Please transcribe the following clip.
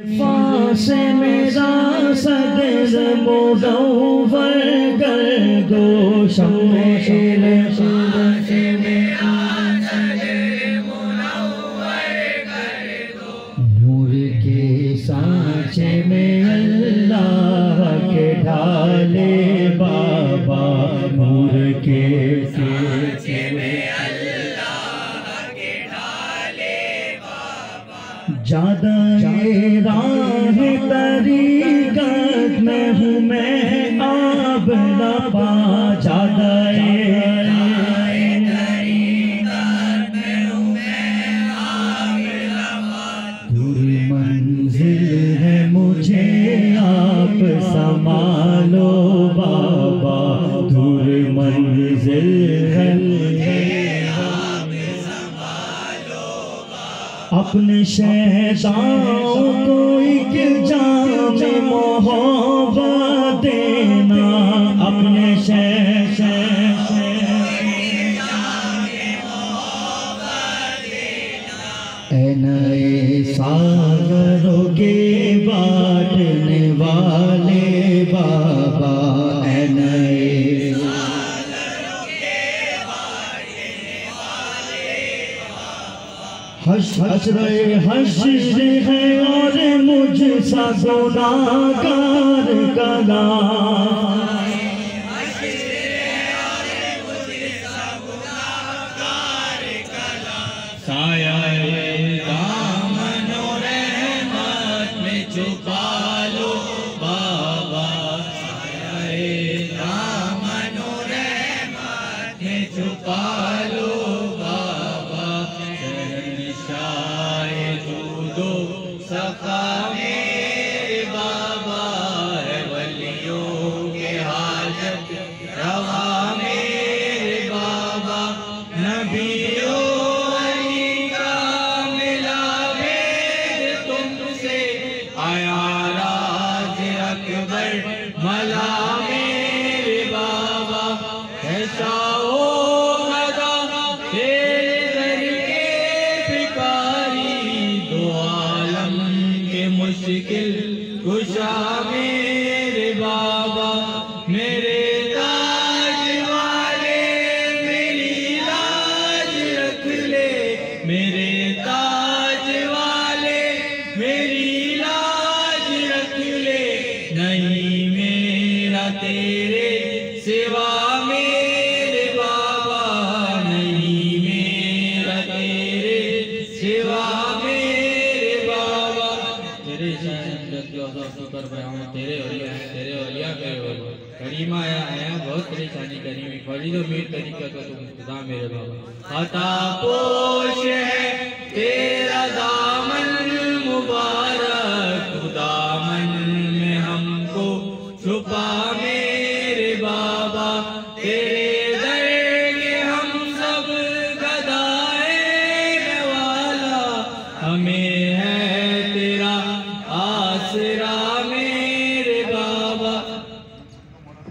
फास मेरा सदर मुदव्वर कर दो शमशेर फास मेरा सदर मुदव्वर कर दो। नूर के सांचे में अल्लाह के ढाले बाबा, नूर के सांचे में ज़्यादा राह तरीक़त में हूँ मैं आब लबा, ज़्यादा राह तरीक़त में हूँ मैं आब लबा। दूर मंजिल है मुझे आप संभालो बाबा, दूर मंजिल है अपने शहदाओं को एक जाम मोहब्बत देना, अपने ऐ नए सागरों के बांटने वाले बाबा, ऐ नए हश्र है और मुझसा गुनाहगार कला, साया दामनो रहमत में छुपा लो बाबा, साया दामनो रहमत में छुपा लो सफा मेरे बाबा, है वलियों के हाजत रवा मेरे बाबा, नबियों अली का मिला मेरे तुमसे, आया राज अकबर मला मेरे बाबा, है शाओ मदा तेरे दर के भिखारी, दो आलम के मुश्किल कुशा मेरे बाबा, मेरे ताज वाले मेरी लाज रख ले, मेरे ताज वाले मेरी लाज रख ले, नहीं मेरा तेरे सिवा मेरे बाबा, नहीं मेरा तेरे सिवा मेरे बाबा, तेरे तेरे औलिया करीमा आया बहुत परेशानी करी हुई, फरीद मीर तरीका का तुम खुदा मेरे बाबा, अता पोश है तेरा दामन मुबारक, दामन में हमको छुपा मेरे बाबा, तेरे दर के हम सब गदाए वाला, हमें